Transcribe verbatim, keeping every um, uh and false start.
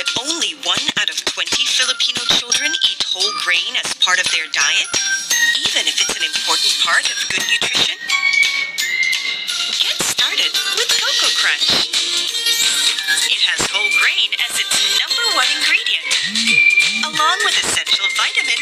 that only one out of twenty Filipino children eat whole grain as part of their diet, even if it's an important part of good nutrition? Get started with KOKO KRUNCH. It has whole grain as its number one ingredient, along with essential vitamins